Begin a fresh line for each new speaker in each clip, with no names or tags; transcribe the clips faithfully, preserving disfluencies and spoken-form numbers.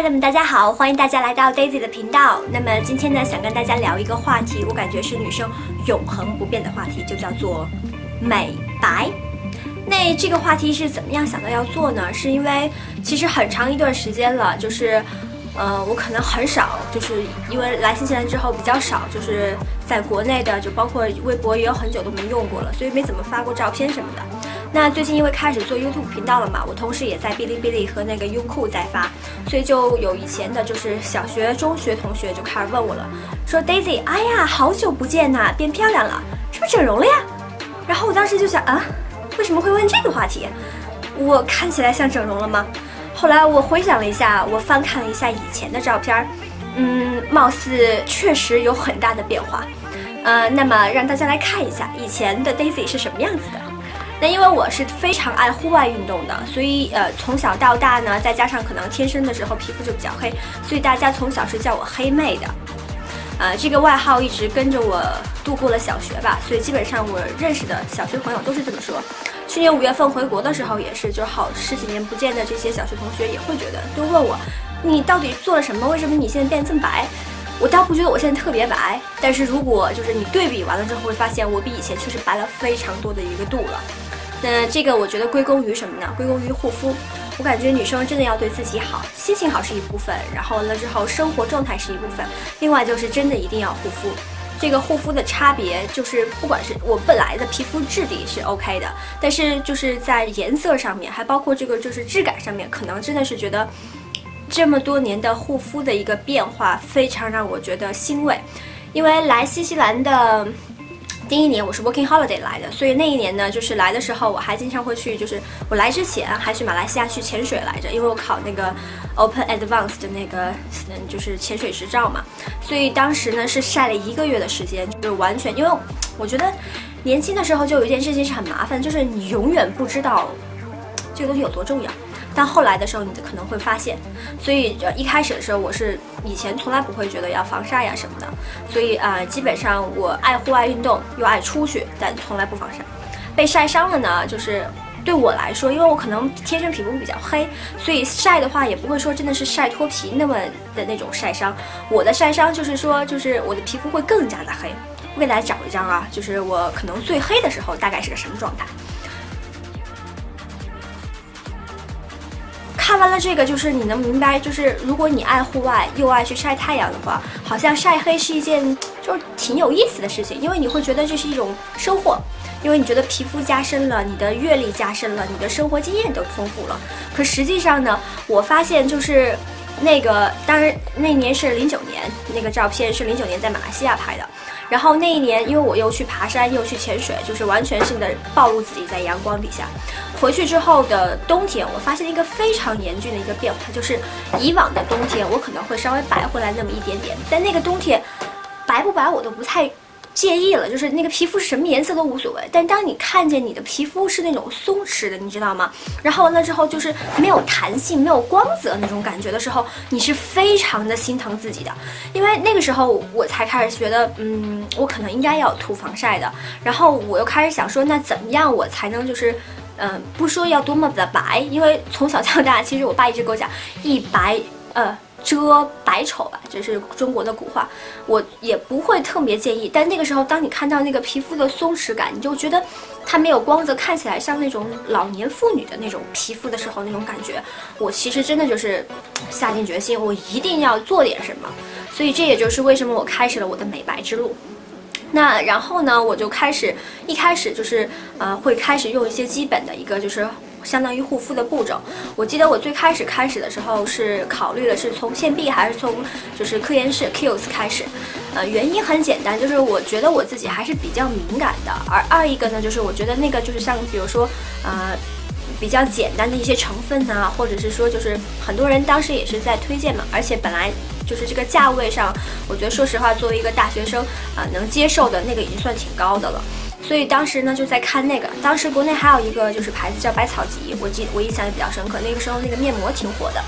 的们，大家好，欢迎大家来到 Daisy 的频道。那么今天呢，想跟大家聊一个话题，我感觉是女生永恒不变的话题，就叫做美白。那这个话题是怎么样想到要做呢？是因为其实很长一段时间了，就是。呃，我可能很少，就是因为来新西兰之后比较少，就是在国内的，就包括微博也有很久都没用过了，所以没怎么发过照片什么的。那最近因为开始做 YouTube 频道了嘛，我同时也在哔哩哔哩和那个优酷在发，所以就有以前的就是小学、中学同学就开始问我了，说 Daisy， 哎呀，好久不见呐，变漂亮了，是不是整容了呀？然后我当时就想啊，为什么会问这个话题？我看起来像整容了吗？后来我回想了一下，我翻看了一下以前的照片，嗯，貌似确实有很大的变化。呃，那么让大家来看一下以前的 Daisy 是什么样子的。那因为我是非常爱户外运动的，所以呃从小到大呢，再加上可能天生的时候皮肤就比较黑，所以大家从小是叫我黑妹的。呃，这个外号一直跟着我度过了小学吧，所以基本上我认识的小学朋友都是这么说。去年五月份回国的时候也是，就好十几年不见的这些小学同学也会觉得，都问我，你到底做了什么？为什么你现在变得这么白？我倒不觉得我现在特别白，但是如果就是你对比完了之后，会发现我比以前确实白了非常多的一个度了。那这个我觉得归功于什么呢？归功于护肤。我感觉女生真的要对自己好，心情好是一部分，然后完了之后生活状态是一部分，另外就是真的一定要护肤。这个护肤的差别就是，不管是我本来的皮肤质地是 OK 的，但是就是在颜色上面，还包括这个就是质感上面，可能真的是觉得这么多年的护肤的一个变化，非常让我觉得欣慰。因为来新西兰的第一年我是 working holiday 来的，所以那一年呢，就是来的时候我还经常会去，就是我来之前还去马来西亚去潜水来着，因为我考那个 Open Advanced 的那个嗯就是潜水执照嘛，所以当时呢是晒了一个月的时间，就是完全，因为我觉得年轻的时候就有一件事情是很麻烦，就是你永远不知道这个东西有多重要。但后来的时候，你可能会发现，所以一开始的时候，我是以前从来不会觉得要防晒呀什么的，所以啊、呃，基本上我爱户外运动，又爱出去，但从来不防晒。被晒伤了呢，就是对我来说，因为我可能天生皮肤比较黑，所以晒的话也不会说真的是晒脱皮那么的那种晒伤。我的晒伤就是说，就是我的皮肤会更加的黑。我给大家找一张啊，就是我可能最黑的时候大概是个什么状态。看完了这个，就是你能明白，就是如果你爱户外又爱去晒太阳的话，好像晒黑是一件就是挺有意思的事情，因为你会觉得这是一种收获，因为你觉得皮肤加深了，你的阅历加深了，你的生活经验都丰富了。可实际上呢，我发现就是那个，当然那年是零九年，那个照片是零九年在马来西亚拍的。然后那一年，因为我又去爬山又去潜水，就是完全性的暴露自己在阳光底下。回去之后的冬天，我发现一个非常严峻的一个变化，就是以往的冬天我可能会稍微白回来那么一点点，但那个冬天白不白我都不太介意了，就是那个皮肤是什么颜色都无所谓。但当你看见你的皮肤是那种松弛的，你知道吗？然后完了之后就是没有弹性、没有光泽那种感觉的时候，你是非常的心疼自己的。因为那个时候我才开始觉得，嗯，我可能应该要涂防晒的。然后我又开始想说，那怎么样我才能就是。嗯，不说要多么的白，因为从小到大，其实我爸一直跟我讲，一白呃遮百丑吧，这是中国的古话，我也不会特别介意。但那个时候，当你看到那个皮肤的松弛感，你就觉得它没有光泽，看起来像那种老年妇女的那种皮肤的时候，那种感觉，我其实真的就是下定决心，我一定要做点什么。所以这也就是为什么我开始了我的美白之路。那然后呢，我就开始一开始就是呃会开始用一些基本的一个就是相当于护肤的步骤。我记得我最开始开始的时候是考虑的是从倩碧还是从就是科颜氏 Kiehl's 开始，呃原因很简单，就是我觉得我自己还是比较敏感的，而二一个呢就是我觉得那个就是像比如说呃。比较简单的一些成分啊，或者是说就是很多人当时也是在推荐嘛，而且本来就是这个价位上，我觉得说实话，作为一个大学生啊、呃，能接受的那个已经算挺高的了。所以当时呢就在看那个，当时国内还有一个就是牌子叫百草集，我记我印象也比较深刻，那个时候那个面膜挺火的，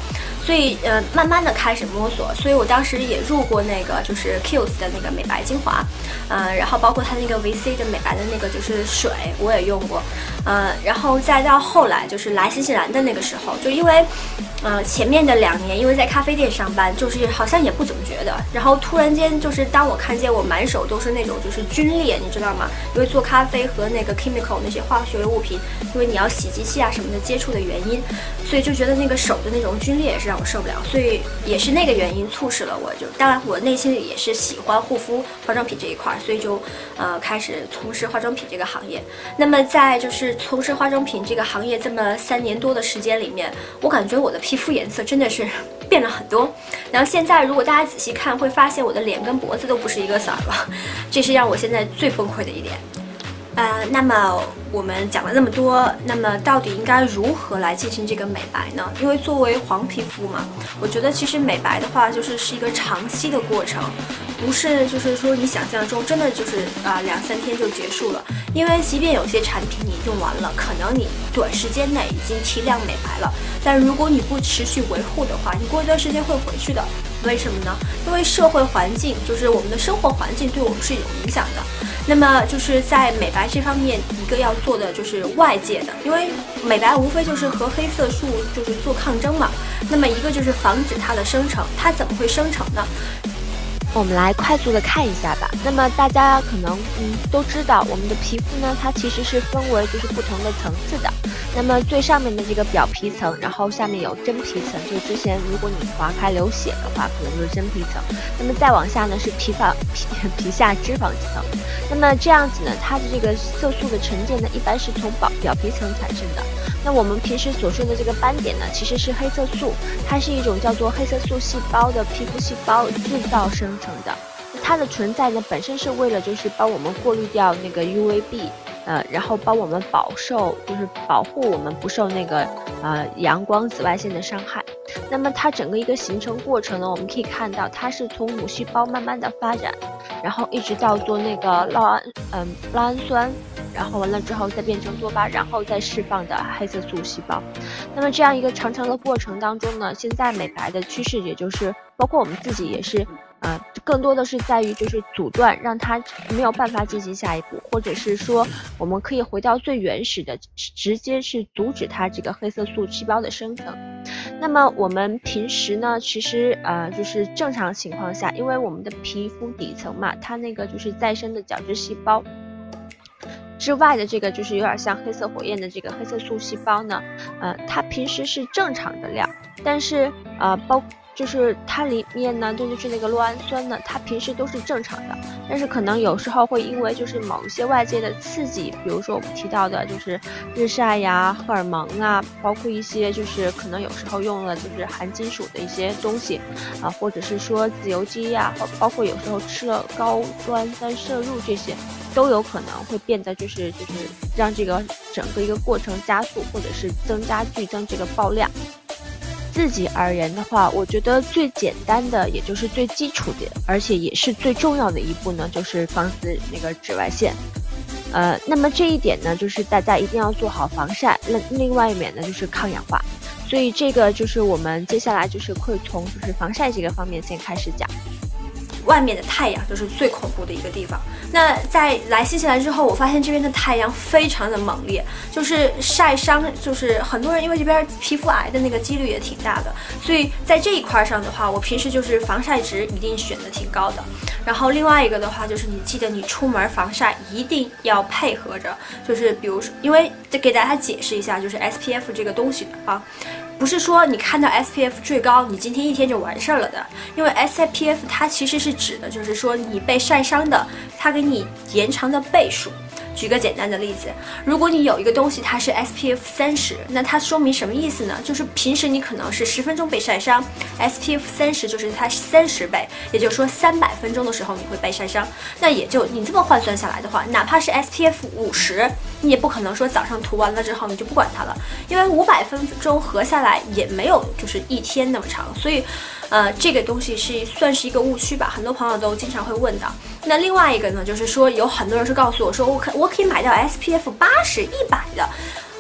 所以呃慢慢的开始摸索，所以我当时也入过那个就是 Kiehl's 的那个美白精华，呃，然后包括它那个 V C 的美白的那个就是水我也用过，呃，然后再到后来就是来新西兰的那个时候，就因为呃前面的两年因为在咖啡店上班，就是好像也不怎么觉得，然后突然间就是当我看见我满手都是那种就是皲裂，你知道吗？因为做咖啡和那个 chemical 那些化学物品，因为你要洗机器啊什么的接触的原因，所以就觉得那个手的那种皲裂也是让我受不了，所以也是那个原因促使了我就，当然我内心里也是喜欢护肤化妆品这一块，所以就呃开始从事化妆品这个行业。那么在就是从事化妆品这个行业这么三年多的时间里面，我感觉我的皮肤颜色真的是变了很多。然后现在如果大家仔细看，会发现我的脸跟脖子都不是一个色儿了，这是让我现在最崩溃的一点。呃，那么我们讲了那么多，那么到底应该如何来进行这个美白呢？因为作为黄皮肤嘛，我觉得其实美白的话，就是是一个长期的过程，不是就是说你想象中真的就是啊、呃、两三天就结束了。因为即便有些产品你用完了，可能你短时间内已经提亮美白了，但如果你不持续维护的话，你过一段时间会回去的。为什么呢？因为社会环境，就是我们的生活环境对我们是有影响的。那么就是在美白这方面，一个要做的就是外界的，因为美白无非就是和黑色素就是做抗争嘛。那么一个就是防止它的生成，它怎么会生成呢？
我们来快速的看一下吧。那么大家可能嗯都知道，我们的皮肤呢，它其实是分为就是不同的层次的。那么最上面的这个表皮层，然后下面有真皮层，就之前如果你划开流血的话，可能就是真皮层。那么再往下呢是皮发皮皮下脂肪层。那么这样子呢，它的这个色素的沉淀呢，一般是从表表皮层产生的。那我们平时所说的这个斑点呢，其实是黑色素，它是一种叫做黑色素细胞的皮肤细胞制造生成的。它的存在呢，本身是为了就是帮我们过滤掉那个 U V B， 呃，然后帮我们保受，就是保护我们不受那个呃阳光紫外线的伤害。那么它整个一个形成过程呢，我们可以看到它是从母细胞慢慢的发展，然后一直到做那个酪氨，嗯、呃，酪氨酸。然后完了之后再变成多巴，然后再释放的黑色素细胞。那么这样一个长长的过程当中呢，现在美白的趋势也就是包括我们自己也是呃，更多的是在于就是阻断，让它没有办法进行下一步，或者是说我们可以回到最原始的，直接是阻止它这个黑色素细胞的生成。那么我们平时呢，其实呃就是正常情况下，因为我们的皮肤底层嘛，它那个就是再生的角质细胞之外的这个就是有点像黑色火焰的这个黑色素细胞呢，呃，它平时是正常的量，但是呃，包就是它里面呢，就是那个酪氨酸呢，它平时都是正常的，但是可能有时候会因为就是某一些外界的刺激，比如说我们提到的就是日晒呀、荷尔蒙啊，包括一些就是可能有时候用了就是含金属的一些东西啊、呃，或者是说自由基呀，包括有时候吃了高端三摄入这些。都有可能会变得就是就是让这个整个一个过程加速，或者是增加剧增这个爆量。自己而言的话，我觉得最简单的，也就是最基础的，而且也是最重要的一步呢，就是防止那个紫外线。呃，那么这一点呢，就是大家一定要做好防晒。那另外一面呢，就是抗氧化。所以这个就是我们接下来就是会从就是防晒这个方面先开始讲。
外面的太阳就是最恐怖的一个地方。那在来新西兰之后，我发现这边的太阳非常的猛烈，就是晒伤，就是很多人因为这边皮肤癌的那个几率也挺大的，所以在这一块上的话，我平时就是防晒值一定选的挺高的。然后另外一个的话，就是你记得你出门防晒一定要配合着，就是比如说，因为给大家解释一下，就是 S P F 这个东西的啊。不是说你看到 S P F 最高，你今天一天就完事儿了的，因为 S P F 它其实是指的就是说你被晒伤的，它给你延长的倍数。举个简单的例子，如果你有一个东西它是 S P F 三十，那它说明什么意思呢？就是平时你可能是十分钟被晒伤 ，S P F 三十就是它三十倍，也就是说三百分钟的时候你会被晒伤。那也就你这么换算下来的话，哪怕是 S P F 五十，你也不可能说早上涂完了之后你就不管它了，因为五百分钟合下来也没有就是一天那么长，所以。呃，这个东西是算是一个误区吧，很多朋友都经常会问到。那另外一个呢，就是说有很多人是告诉我说，我可我可以买到 S P F 八十、一百的。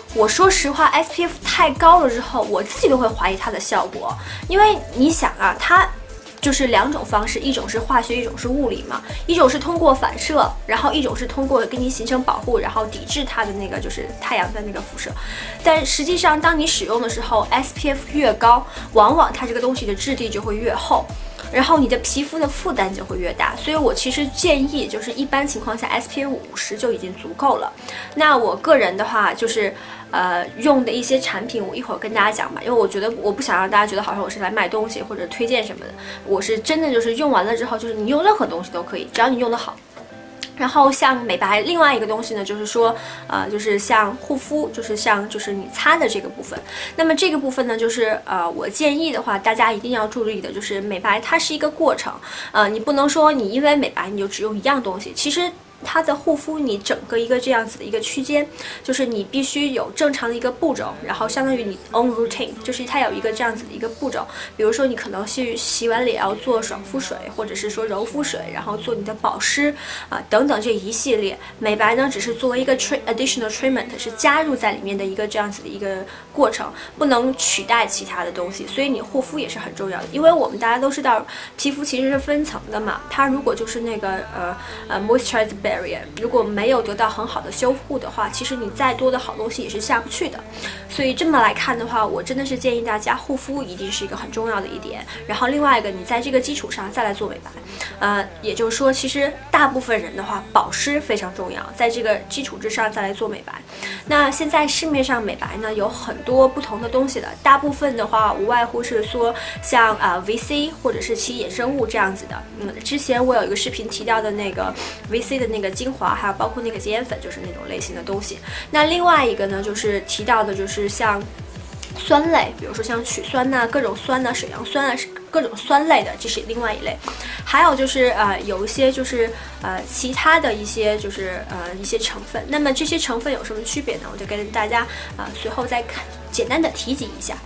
我说实话 S P F 太高了之后，我自己都会怀疑它的效果，因为你想啊，它就是两种方式，一种是化学，一种是物理嘛。一种是通过反射，然后一种是通过给你形成保护，然后抵制它的那个就是太阳的那个辐射。但实际上，当你使用的时候 ，S P F 越高，往往它这个东西的质地就会越厚。然后你的皮肤的负担就会越大，所以我其实建议就是一般情况下 S P F 五十就已经足够了。那我个人的话就是呃用的一些产品，我一会儿跟大家讲吧，因为我觉得我不想让大家觉得好像我是来卖东西或者推荐什么的，我是真的就是用完了之后，就是你用任何东西都可以，只要你用得好。然后像美白，另外一个东西呢，就是说，呃，就是像护肤，就是像就是你擦的这个部分。那么这个部分呢，就是呃，我建议的话，大家一定要注意的，就是美白它是一个过程，呃，你不能说你因为美白你就只用一样东西，其实。它的护肤，你整个一个这样子的一个区间，就是你必须有正常的一个步骤，然后相当于你 own routine， 就是它有一个这样子的一个步骤。比如说你可能去洗完脸要做爽肤水，或者是说柔肤水，然后做你的保湿啊、呃、等等这一系列。美白呢只是作为一个 additional treatment， 是加入在里面的一个这样子的一个过程，不能取代其他的东西。所以你护肤也是很重要的，因为我们大家都知道，皮肤其实是分层的嘛，它如果就是那个呃呃 moisturizer barrier 如果没有得到很好的修护的话，其实你再多的好东西也是下不去的。所以这么来看的话，我真的是建议大家护肤一定是一个很重要的一点。然后另外一个，你在这个基础上再来做美白，呃，也就是说，其实大部分人的话，保湿非常重要，在这个基础之上再来做美白。那现在市面上美白呢有很多不同的东西了，大部分的话无外乎是说像啊、呃、V C 或者是其衍生物这样子的。嗯，之前我有一个视频提到的那个 V C 的那个精华，还有包括那个洁颜粉，就是那种类型的东西。那另外一个呢，就是提到的就是像酸类，比如说像曲酸呐、各种酸呐、水杨酸啊，各种酸类的，这是另外一类。还有就是呃有一些就是呃其他的一些就是呃一些成分。那么这些成分有什么区别呢？我就跟大家啊、呃、随后再看简单的提及一下。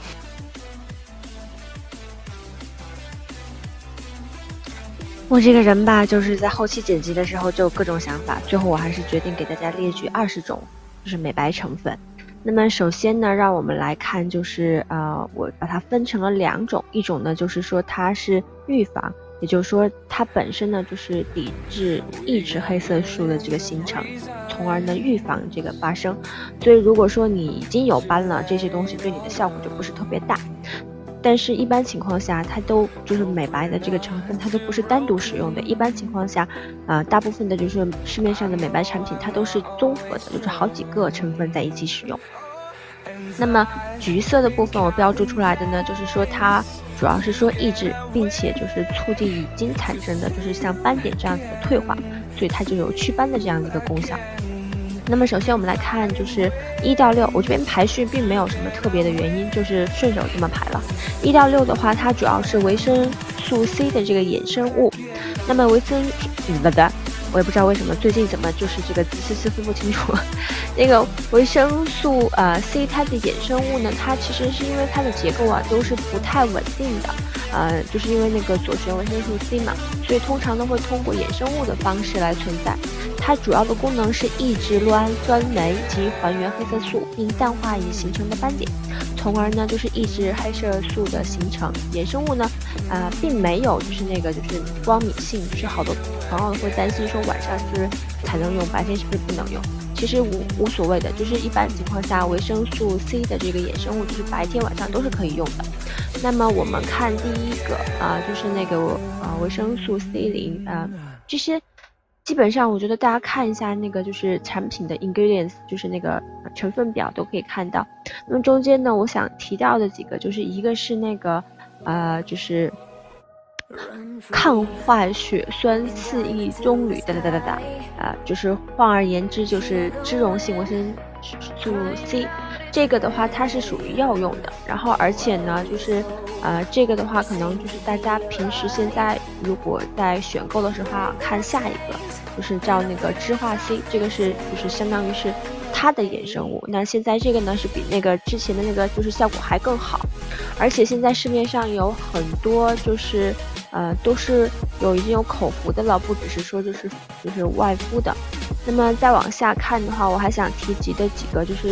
我这个人吧，就是在后期剪辑的时候就有各种想法，最后我还是决定给大家列举二十种就是美白成分。那么首先呢，让我们来看，就是呃，我把它分成了两种，一种呢就是说它是预防，也就是说它本身呢就是抵制、抑制黑色素的这个形成，从而呢预防这个发生。所以如果说你已经有斑了，这些东西对你的效果就不是特别大。但是，一般情况下，它都就是美白的这个成分，它都不是单独使用的。一般情况下，呃，大部分的就是市面上的美白产品，它都是综合的，就是好几个成分在一起使用。那么橘色的部分我标注出来的呢，就是说它主要是说抑制，并且就是促进已经产生的就是像斑点这样子的退化，所以它就有祛斑的这样的一个功效。那么首先我们来看，就是一到六，我这边排序并没有什么特别的原因，就是顺手这么排了。一到六的话，它主要是维生素 C 的这个衍生物。那么维生嗯不的，我也不知道为什么最近怎么就是这个词词分不清楚。那个维生素呃 C 它的衍生物呢，它其实是因为它的结构啊都是不太稳定的，呃，就是因为那个左旋维生素 C 嘛，所以通常呢会通过衍生物的方式来存在。它主要的功能是抑制酪氨酸酶及还原黑色素，并淡化已形成的斑点，从而呢就是抑制黑色素的形成。衍生物呢，呃，并没有就是那个就是光敏性，就是好多朋友会担心说晚上是不是才能用，白天是不是不能用？其实无无所谓的，就是一般情况下，维生素 C 的这个衍生物就是白天晚上都是可以用的。那么我们看第一个啊、呃，就是那个呃维生素 C 零啊、呃，这些。基本上我觉得大家看一下那个就是产品的 ingredients， 就是那个成分表都可以看到。那么中间呢，我想提到的几个就是一个是那个呃就是抗坏血酸四抑棕榈哒哒哒哒哒，呃就是换而言之就是脂溶性维生素 C， 这个的话它是属于药用的。然后而且呢就是呃这个的话可能就是大家平时现在如果在选购的时候看下一个就是叫那个脂化 C， 这个是就是相当于是它的衍生物。那现在这个呢是比那个之前的那个就是效果还更好，而且现在市面上有很多就是呃都是有已经有口服的了，不只是说就是就是外敷的。那么再往下看的话，我还想提及的几个就是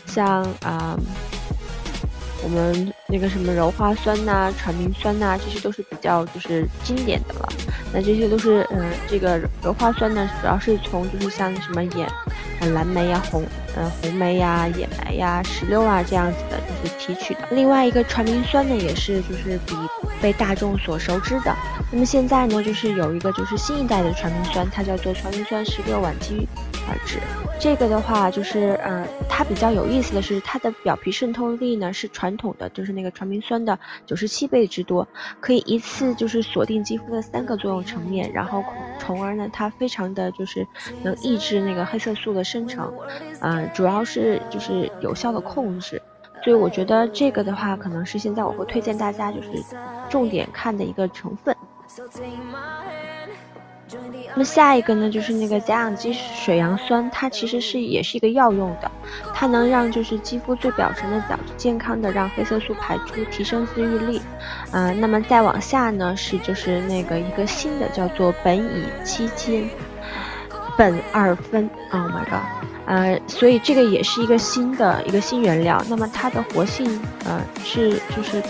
像啊、呃、我们那个什么柔化酸呐、啊、传明酸呐、啊，这些都是比较就是经典的了。那这些都是嗯、呃，这个柔化酸呢，主要是从就是像什么野呃蓝莓呀、红呃红莓呀、野莓呀、石榴啊这样子的，就是提取的。另外一个传明酸呢，也是就是比被大众所熟知的。那么现在呢，就是有一个就是新一代的传明酸，它叫做传明酸十六烷基二酯。这个的话就是呃，它比较有意思的是，它的表皮渗透力呢是传统的就是那个传明酸的九十七倍之多，可以一次就是锁定肌肤的三个作用层面，然后从而呢它非常的就是能抑制那个黑色素的生成，呃，主要是就是有效的控制。所以我觉得这个的话，可能是现在我会推荐大家就是重点看的一个成分。那么下一个呢，就是那个甲氧基水杨酸，它其实是也是一个药用的，它能让就是肌肤最表层的角质健康的让黑色素排出，提升自愈力。啊、呃，那么再往下呢是就是那个一个新的叫做苯乙基间苯二酚 ，Oh my god， 呃，所以这个也是一个新的一个新原料。那么它的活性呃是就是它。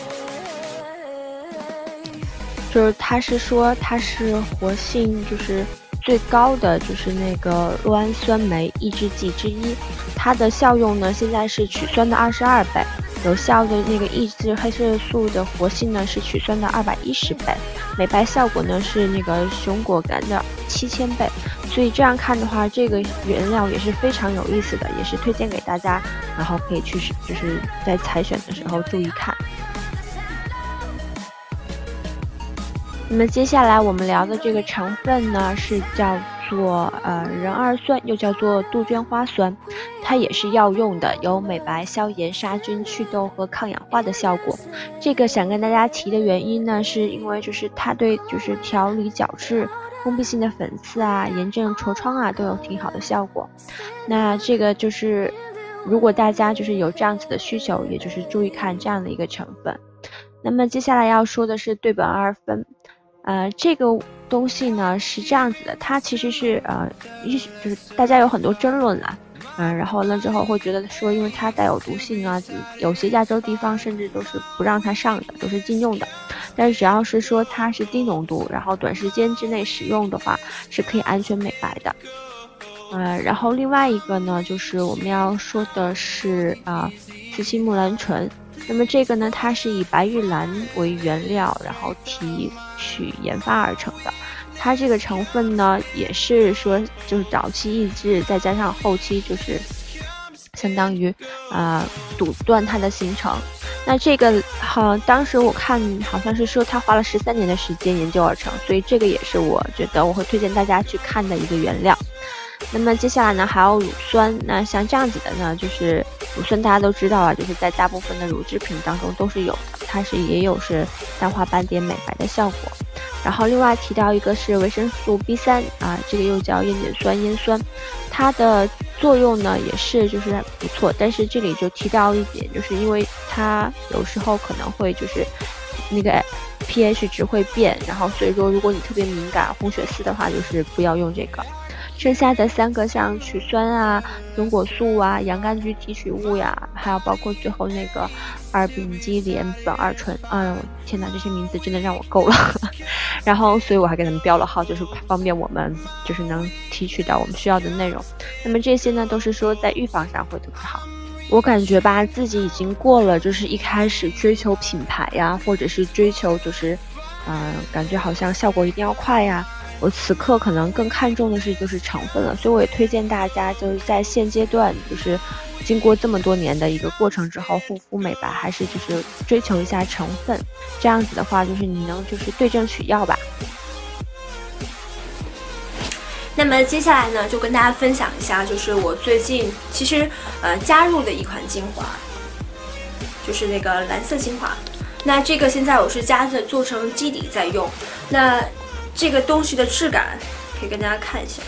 就是它是说它是活性就是最高的就是那个酪氨酸酶抑制剂之一，它的效用呢现在是曲酸的二十二倍，有效的那个抑制黑色素的活性呢是曲酸的二百一十倍，美白效果呢是那个熊果苷的七千倍。所以这样看的话，这个原料也是非常有意思的，也是推荐给大家，然后可以去就是在采选的时候注意看。那么接下来我们聊的这个成分呢，是叫做呃壬二酸，又叫做杜鹃花酸，它也是药用的，有美白、消炎、杀菌、祛痘和抗氧化的效果。这个想跟大家提的原因呢，是因为就是它对就是调理角质、封闭性的粉刺啊、炎症、痤疮啊都有挺好的效果。那这个就是如果大家就是有这样子的需求，也就是注意看这样的一个成分。那么接下来要说的是对苯二酚。呃，这个东西呢是这样子的，它其实是呃，就是大家有很多争论啦，嗯、呃，然后呢之后会觉得说，因为它带有毒性啊，有些亚洲地方甚至都是不让它上的，都是禁用的。但是只要是说它是低浓度，然后短时间之内使用的话，是可以安全美白的。呃，然后另外一个呢，就是我们要说的是啊，雌性木兰醇。那么这个呢，它是以白玉兰为原料，然后提取研发而成的。它这个成分呢，也是说就是早期抑制，再加上后期就是相当于呃阻断它的形成。那这个好，当时我看好像是说它花了十三年的时间研究而成，所以这个也是我觉得我会推荐大家去看的一个原料。那么接下来呢，还有乳酸。那像这样子的呢，就是乳酸大家都知道啊，就是在大部分的乳制品当中都是有的，它是也有是淡化斑点、美白的效果。然后另外提到一个是维生素 B 三 啊，这个又叫烟碱酸烟酸，它的作用呢也是就是不错，但是这里就提到一点，就是因为它有时候可能会就是那个 pH 值会变，然后所以说如果你特别敏感红血丝的话，就是不要用这个。剩下的三个像曲酸啊、龙果素啊、洋甘菊提取物呀，还有包括最后那个二丙基联苯二醇，哎呦天哪，这些名字真的让我够了。然后所以我还给他们标了号，就是方便我们就是能提取到我们需要的内容。那么这些呢都是说在预防上会特别好。我感觉吧，自己已经过了就是一开始追求品牌呀，或者是追求就是嗯、呃，感觉好像效果一定要快呀，我此刻可能更看重的是就是成分了。所以我也推荐大家就是在现阶段就是经过这么多年的一个过程之后，护肤美白还是就是追求一下成分，这样子的话就是你能就是对症取药吧。
那么接下来呢，就跟大家分享一下，就是我最近其实呃加入的一款精华，就是那个蓝色精华。那这个现在我是加的做成基底在用，那这个东西的质感可以跟大家看一下。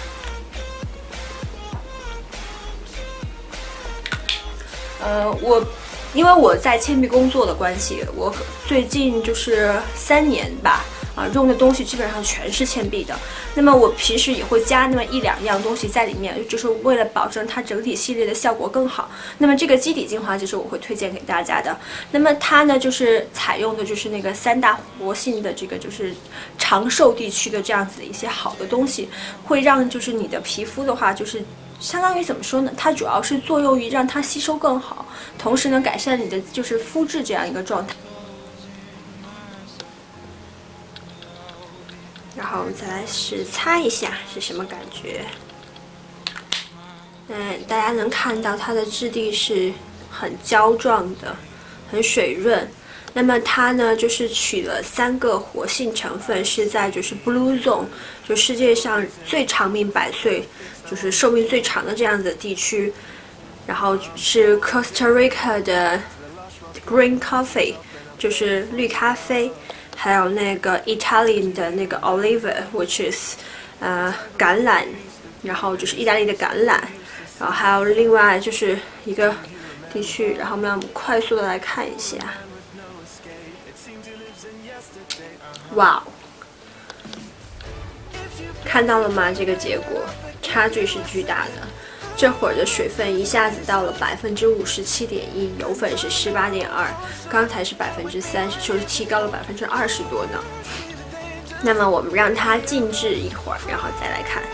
呃，我因为我在铅笔工作的关系，我最近就是三年吧， 啊，用的东西基本上全是倩碧的。那么我平时也会加那么一两样东西在里面，就是为了保证它整体系列的效果更好。那么这个基底精华就是我会推荐给大家的。那么它呢，就是采用的就是那个三大活性的这个就是长寿地区的这样子的一些好的东西，会让就是你的皮肤的话，就是相当于怎么说呢？它主要是作用于让它吸收更好，同时呢改善你的就是肤质这样一个状态。然后再来是擦一下是什么感觉？嗯，大家能看到它的质地是很胶状的，很水润。那么它呢，就是取了三个活性成分，是在就是 Blue Zone， 就世界上最长命百岁，就是寿命最长的这样子的地区。然后是 Costa Rica 的 Green Coffee， 就是绿咖啡。还有那个 Italian 的那个 Olive，which is 呃橄榄，然后就是意大利的橄榄，然后还有另外就是一个地区，然后我们要快速的来看一下，哇，看到了吗？这个结果差距是巨大的。这会儿的水分一下子到了百分之五十七点一，油分是十八点二，刚才是百分之三十，就是提高了百分之二十多呢。那么我们让它静置一会儿，然后再来看。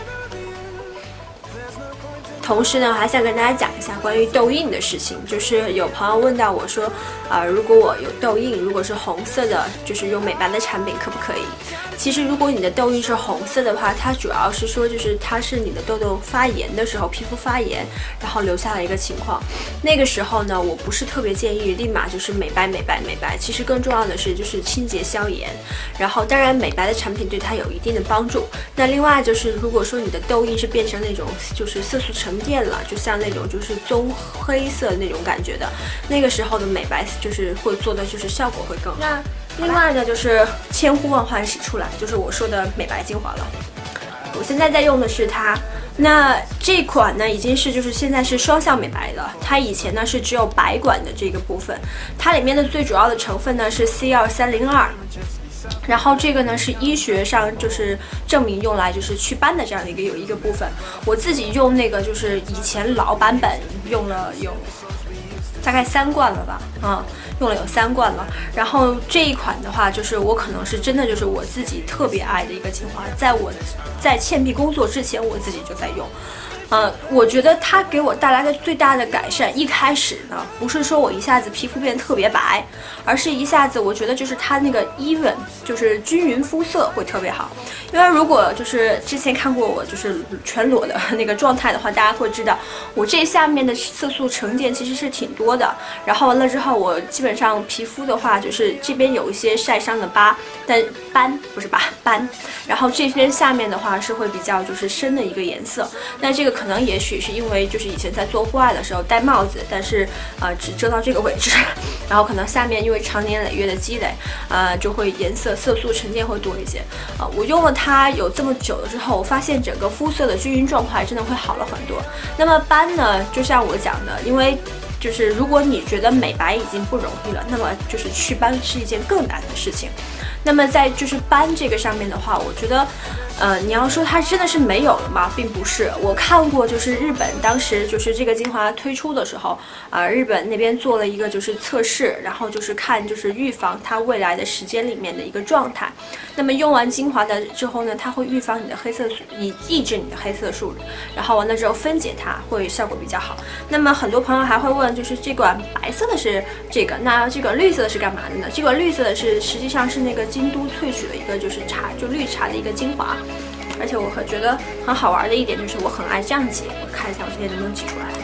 同时呢，我还想跟大家讲一下关于痘印的事情，就是有朋友问到我说，呃，如果我有痘印，如果是红色的，就是用美白的产品可不可以？其实如果你的痘印是红色的话，它主要是说就是它是你的痘痘发炎的时候，皮肤发炎，然后留下了一个情况。那个时候呢，我不是特别建议立马就是美白美白美白，其实更重要的是就是清洁消炎。然后当然美白的产品对它有一定的帮助。那另外就是如果说你的痘印是变成那种就是色素沉淀了，就像那种就是棕黑色那种感觉的，那个时候的美白就是会做的就是效果会更好。那另外呢，就是千呼万唤始出来，就是我说的美白精华了。我现在在用的是它，那这款呢已经是就是现在是双向美白了，它以前呢是只有白管的这个部分，它里面的最主要的成分呢是 C 二三零二。然后这个呢是医学上就是证明用来就是祛斑的这样的一个有一个部分。我自己用那个就是以前老版本用了有大概三罐了吧，啊、嗯，用了有三罐了。然后这一款的话，就是我可能是真的就是我自己特别爱的一个精华，在我在倩碧工作之前，我自己就在用。呃，我觉得它给我带来的最大的改善，一开始呢，不是说我一下子皮肤变得特别白，而是一下子我觉得就是它那个 even 就是均匀肤色会特别好。因为如果就是之前看过我就是全裸的那个状态的话，大家会知道我这下面的色素沉淀其实是挺多的。然后完了之后，我基本上皮肤的话，就是这边有一些晒伤的疤，但斑不是疤斑，然后这边下面的话是会比较就是深的一个颜色。那这个可能也许是因为就是以前在做户外的时候戴帽子，但是呃只遮到这个位置，然后可能下面因为长年累月的积累，呃就会颜色色素沉淀会多一些。啊、呃，我用了它有这么久了之后，我发现整个肤色的均匀状态真的会好了很多。那么斑呢，就像我讲的，因为就是如果你觉得美白已经不容易了，那么就是祛斑是一件更难的事情。那么在就是斑这个上面的话，我觉得，呃，你要说它真的是没有了吗？并不是。我看过，就是日本当时就是这个精华推出的时候，啊、呃，日本那边做了一个就是测试，然后就是看就是预防它未来的时间里面的一个状态。那么用完精华的之后呢，它会预防你的黑色素，以抑制你的黑色素，然后完了之后分解它会效果比较好。那么很多朋友还会问，就是这款白色的是这个，那这个绿色的是干嘛的呢？这个绿色的是实际上是那个京都萃取的一个就是茶，就绿茶的一个精华。而且我很觉得很好玩的一点就是我很爱这样挤，我看一下我今天能不能挤出来，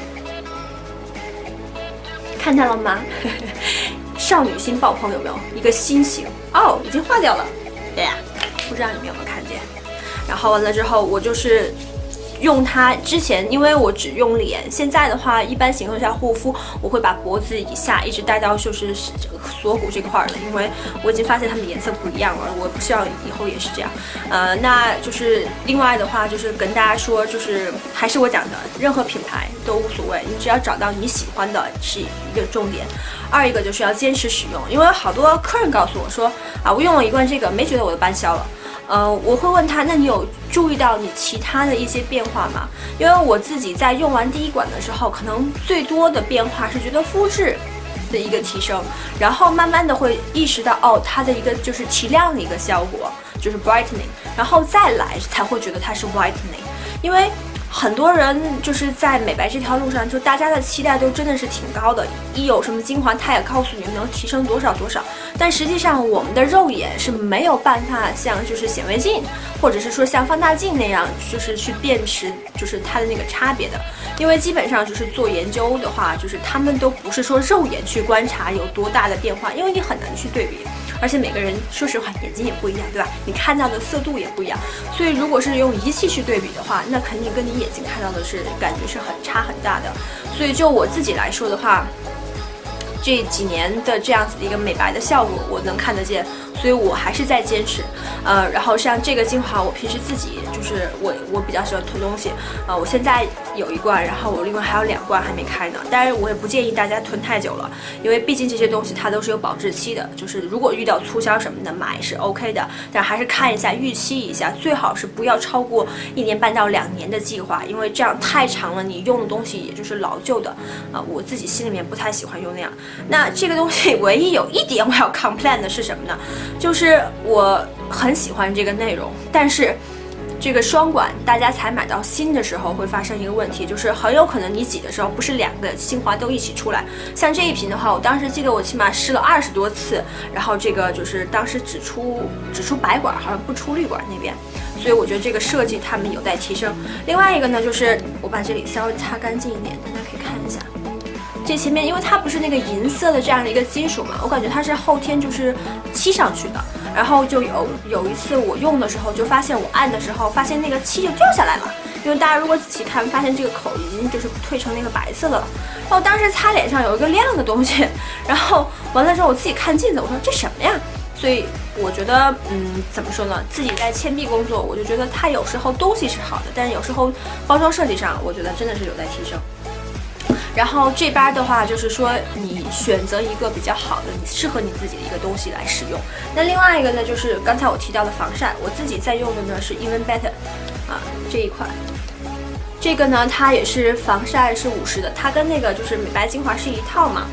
看到了吗？少女心爆棚有没有？一个心形哦，已经化掉了，对呀，不知道你们有没有看见？然后完了之后，我就是用它之前，因为我只用脸，现在的话，一般情况下护肤我会把脖子以下一直带到就是锁骨这块了，因为我已经发现它们颜色不一样了，我不希望以后也是这样。呃，那就是另外的话，就是跟大家说，就是还是我讲的，任何品牌都无所谓，你只要找到你喜欢的是一个重点。二一个就是要坚持使用，因为好多客人告诉我说啊，我用了一罐这个，没觉得我的斑消了。呃，我会问他，那你有注意到你其他的一些变化吗？因为我自己在用完第一管的时候，可能最多的变化是觉得肤质的一个提升，然后慢慢的会意识到哦，它的一个就是提亮的一个效果，就是 brightening， 然后再来才会觉得它是 whitening， 因为很多人就是在美白这条路上，就大家的期待都真的是挺高的。一有什么精华，它也告诉你能提升多少多少，但实际上我们的肉眼是没有办法像就是显微镜，或者是说像放大镜那样，就是去辨识就是它的那个差别的。因为基本上就是做研究的话，就是他们都不是说肉眼去观察有多大的变化，因为你很难去对比。而且每个人说实话眼睛也不一样，对吧？你看到的色度也不一样，所以如果是用仪器去对比的话，那肯定跟你眼睛看到的是感觉是很差很大的。所以就我自己来说的话，这几年的这样子的一个美白的效果我能看得见，所以我还是在坚持。呃，然后像这个精华，我平时自己就是我我比较喜欢囤东西，呃，我现在有一罐，然后我另外还有两罐还没开呢。当然我也不建议大家囤太久了，因为毕竟这些东西它都是有保质期的，就是如果遇到促销什么的买是 OK 的，但还是看一下预期一下，最好是不要超过一年半到两年的计划，因为这样太长了，你用的东西也就是老旧的。啊、呃，我自己心里面不太喜欢用那样。那这个东西唯一有一点我要 complain 的是什么呢？就是我很喜欢这个内容，但是这个双管大家才买到新的时候会发生一个问题，就是很有可能你挤的时候不是两个精华都一起出来。像这一瓶的话，我当时记得我起码试了二十多次，然后这个就是当时只出只出白管，好像不出绿管那边，所以我觉得这个设计他们有待提升。另外一个呢，就是我把这里稍微擦干净一点，大家可以看一下。这前面因为它不是那个银色的这样的一个金属嘛，我感觉它是后天就是漆上去的，然后就有有一次我用的时候就发现我按的时候发现那个漆就掉下来了，因为大家如果仔细看发现这个口已经就是褪成那个白色的了，然后当时擦脸上有一个亮的东西，然后完了之后我自己看镜子，我说这什么呀？所以我觉得嗯怎么说呢，自己在倩碧工作，我就觉得它有时候东西是好的，但是有时候包装设计上我觉得真的是有待提升。然后这边的话就是说你选择一个比较好的你适合你自己的一个东西来使用。那另外一个呢，就是刚才我提到的防晒，我自己在用的呢是 Even Better 啊这一款，这个呢它也是防晒是五十的，它跟那个就是美白精华是一套嘛。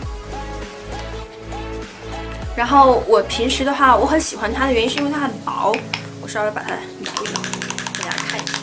然后我平时的话我很喜欢它的原因是因为它很薄，我稍微把它摇一摇给大家看一下。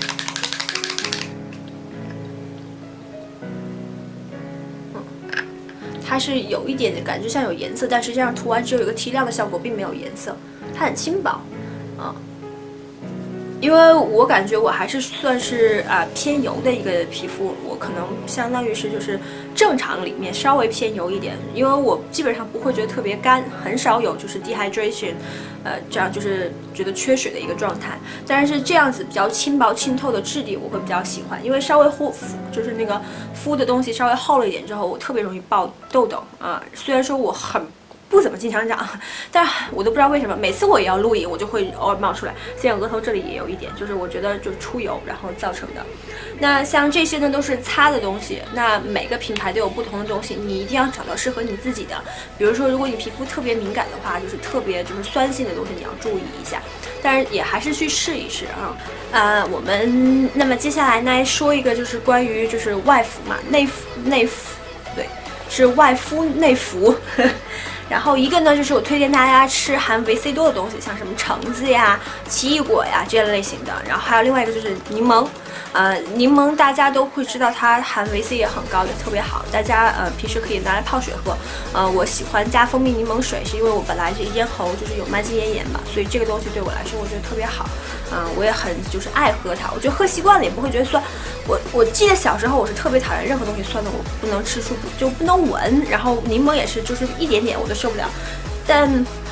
它是有一点的感觉像有颜色，但实际上涂完只有一个提亮的效果，并没有颜色。它很轻薄，啊、嗯，因为我感觉我还是算是啊、呃、偏油的一个皮肤，我可能相当于是就是正常里面稍微偏油一点，因为我基本上不会觉得特别干，很少有就是 dehydration， 呃，这样就是觉得缺水的一个状态。但是这样子比较轻薄浸透的质地我会比较喜欢，因为稍微护就是那个敷的东西稍微厚了一点之后，我特别容易爆痘痘啊、呃。虽然说我很不怎么经常长，但我都不知道为什么，每次我也要录影，我就会偶尔冒出来。现在额头这里也有一点，就是我觉得就是出油然后造成的。那像这些呢都是擦的东西，那每个品牌都有不同的东西，你一定要找到适合你自己的。比如说，如果你皮肤特别敏感的话，就是特别就是酸性的东西，你要注意一下。但是也还是去试一试啊。呃，我们那么接下来呢说一个就是关于就是外敷嘛，内敷内敷，对，是外敷内服。然后一个呢，就是我推荐大家吃含维 C 多的东西，像什么橙子呀、奇异果呀这类型的。然后还有另外一个就是柠檬，呃，柠檬大家都会知道它含维 C 也很高，也特别好，大家呃平时可以拿来泡水喝。呃，我喜欢加蜂蜜柠檬水，是因为我本来这咽喉就是有慢性咽炎嘛，所以这个东西对我来说我觉得特别好。嗯、呃，我也很就是爱喝它，我觉得喝习惯了也不会觉得酸。我我记得小时候我是特别讨厌任何东西酸的，我不能吃出就不能闻，然后柠檬也是就是一点点我都受不了。但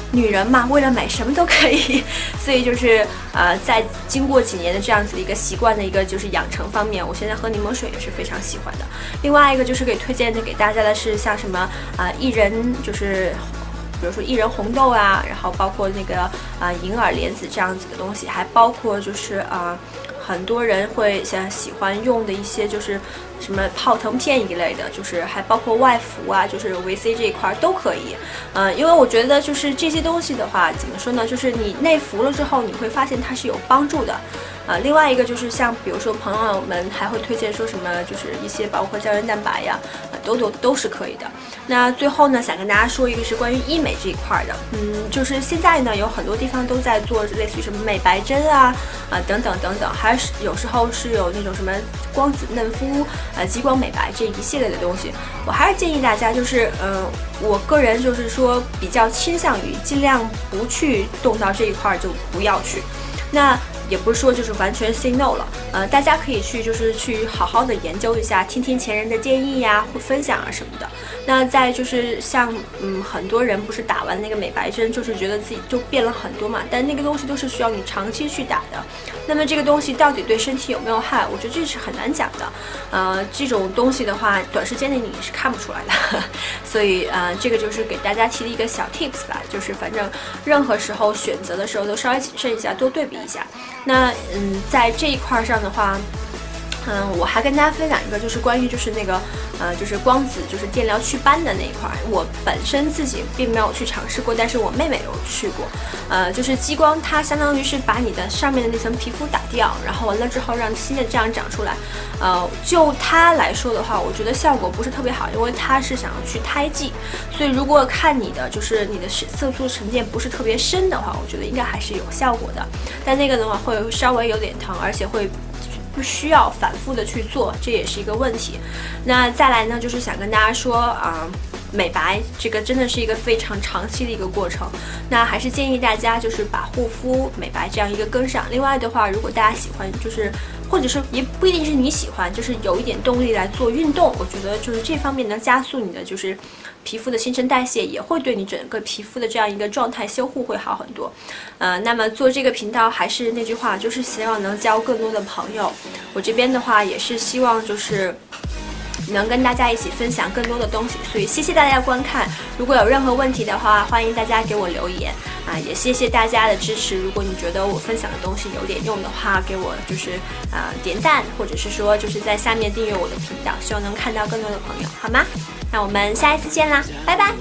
女人嘛，为了美什么都可以，所以就是呃，在经过几年的这样子的一个习惯的一个就是养成方面，我现在喝柠檬水也是非常喜欢的。另外一个就是可以推荐的给大家的是像什么啊、呃、薏仁，就是比如说薏仁红豆啊，然后包括那个啊、呃、银耳莲子这样子的东西，还包括就是啊、呃、很多人会像喜欢用的一些就是什么泡腾片一类的，就是还包括外服啊，就是维 C 这一块都可以。嗯、呃，因为我觉得就是这些东西的话，怎么说呢？就是你内服了之后，你会发现它是有帮助的。呃，另外一个就是像比如说朋友们还会推荐说什么，就是一些包括胶原蛋白呀，呃，都都都是可以的。那最后呢，想跟大家说一个是关于医美这一块的，嗯，就是现在呢有很多地方都在做类似于什么美白针啊，啊、呃、等等等等，还是有时候是有那种什么光子嫩肤。呃，激光美白这一系列的东西，我还是建议大家就是，呃，我个人就是说比较倾向于尽量不去动到这一块，就不要去。那也不是说就是完全 say no 了，呃，大家可以去就是去好好的研究一下，听听前人的建议呀、或分享啊什么的。那再就是像嗯，很多人不是打完那个美白针，就是觉得自己就变了很多嘛，但那个东西都是需要你长期去打的。那么这个东西到底对身体有没有害，我觉得这是很难讲的。呃，这种东西的话，短时间内你是看不出来的。所以呃，这个就是给大家提的一个小 tips 吧，就是反正任何时候选择的时候都稍微谨慎一下，多对比一下。那嗯，在这一块上的话，嗯，我还跟大家分享一个，就是关于就是那个呃，就是光子就是电疗祛斑的那一块，我本身自己并没有去尝试过，但是我妹妹有去过。呃，就是激光，它相当于是把你的上面的那层皮肤打掉，然后完了之后让新的这样长出来。呃，就它来说的话，我觉得效果不是特别好，因为它是想要去胎记，所以如果看你的就是你的色素沉淀不是特别深的话，我觉得应该还是有效果的。但那个的话会稍微有点疼，而且会不需要反复的去做，这也是一个问题。那再来呢，就是想跟大家说啊、呃，美白这个真的是一个非常长期的一个过程。那还是建议大家就是把护肤、美白这样一个跟上。另外的话，如果大家喜欢，就是或者是也不一定是你喜欢，就是有一点动力来做运动，我觉得就是这方面能加速你的就是皮肤的新陈代谢，也会对你整个皮肤的这样一个状态修护会好很多。呃，那么做这个频道还是那句话，就是希望能交更多的朋友。我这边的话也是希望就是能跟大家一起分享更多的东西，所以谢谢大家观看。如果有任何问题的话，欢迎大家给我留言啊，也谢谢大家的支持。如果你觉得我分享的东西有点用的话，给我就是啊点赞，或者是说就是在下面订阅我的频道，希望能看到更多的朋友，好吗？那我们下一次见啦，拜拜。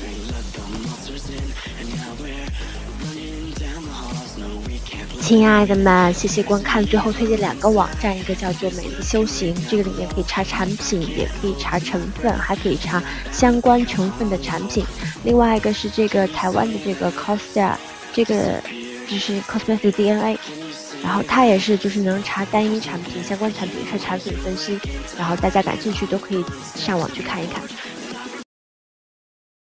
亲爱的们，谢谢观看。最后推荐两个网站，一个叫做美丽修行，这个里面可以查产品，也可以查成分，还可以查相关成分的产品。另外一个是这个台湾的这个 Costar， 这个就是 Cosmetic D N A， 然后它也是就是能查单一产品、相关产品和产品分析，然后大家感兴趣都可以上网去看一看。